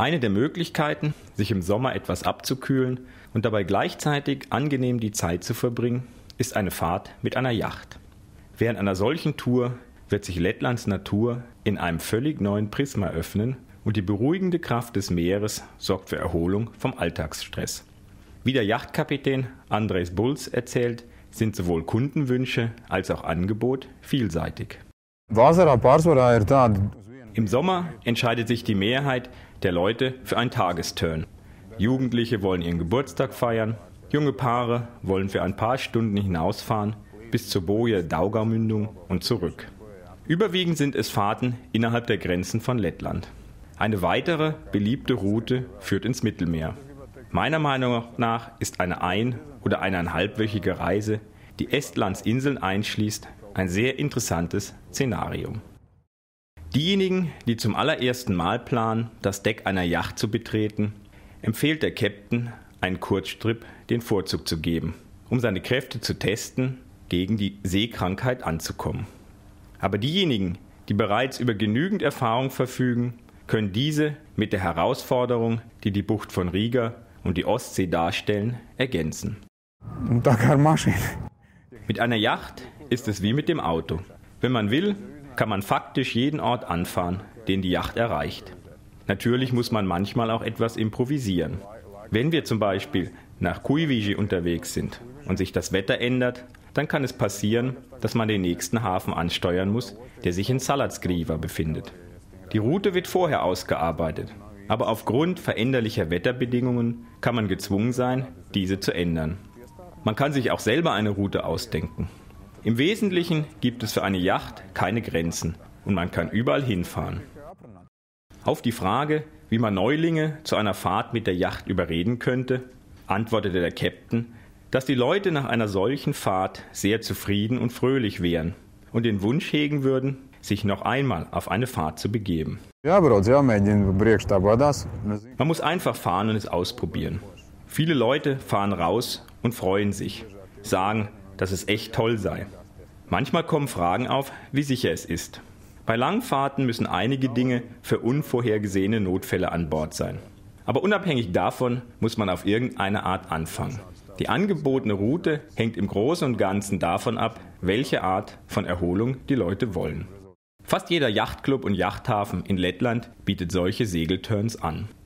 Eine der Möglichkeiten, sich im Sommer etwas abzukühlen und dabei gleichzeitig angenehm die Zeit zu verbringen, ist eine Fahrt mit einer Yacht. Während einer solchen Tour wird sich Lettlands Natur in einem völlig neuen Prisma öffnen und die beruhigende Kraft des Meeres sorgt für Erholung vom Alltagsstress. Wie der Yachtkapitän Andrejs Bulls erzählt, sind sowohl Kundenwünsche als auch Angebot vielseitig. Im Sommer entscheidet sich die Mehrheit der Leute für einen Tagesturn. Jugendliche wollen ihren Geburtstag feiern, junge Paare wollen für ein paar Stunden hinausfahren bis zur Boje Daugaumündung und zurück. Überwiegend sind es Fahrten innerhalb der Grenzen von Lettland. Eine weitere beliebte Route führt ins Mittelmeer. Meiner Meinung nach ist eine oder eineinhalbwöchige Reise, die Estlands Inseln einschließt, ein sehr interessantes Szenario. Diejenigen, die zum allerersten Mal planen, das Deck einer Yacht zu betreten, empfiehlt der Captain, einen Kurztrip den Vorzug zu geben, um seine Kräfte zu testen, gegen die Seekrankheit anzukommen. Aber diejenigen, die bereits über genügend Erfahrung verfügen, können diese mit der Herausforderung, die die Bucht von Riga und die Ostsee darstellen, ergänzen. Mit einer Yacht ist es wie mit dem Auto. Wenn man will, kann man faktisch jeden Ort anfahren, den die Yacht erreicht. Natürlich muss man manchmal auch etwas improvisieren. Wenn wir zum Beispiel nach Kuiviji unterwegs sind und sich das Wetter ändert, dann kann es passieren, dass man den nächsten Hafen ansteuern muss, der sich in Salatsgriva befindet. Die Route wird vorher ausgearbeitet, aber aufgrund veränderlicher Wetterbedingungen kann man gezwungen sein, diese zu ändern. Man kann sich auch selber eine Route ausdenken. Im Wesentlichen gibt es für eine Yacht keine Grenzen und man kann überall hinfahren. Auf die Frage, wie man Neulinge zu einer Fahrt mit der Yacht überreden könnte, antwortete der Captain, dass die Leute nach einer solchen Fahrt sehr zufrieden und fröhlich wären und den Wunsch hegen würden, sich noch einmal auf eine Fahrt zu begeben. Man muss einfach fahren und es ausprobieren. Viele Leute fahren raus und freuen sich, sagen, dass es echt toll sei. Manchmal kommen Fragen auf, wie sicher es ist. Bei Langfahrten müssen einige Dinge für unvorhergesehene Notfälle an Bord sein. Aber unabhängig davon muss man auf irgendeine Art anfangen. Die angebotene Route hängt im Großen und Ganzen davon ab, welche Art von Erholung die Leute wollen. Fast jeder Yachtclub und Yachthafen in Lettland bietet solche Segelturns an.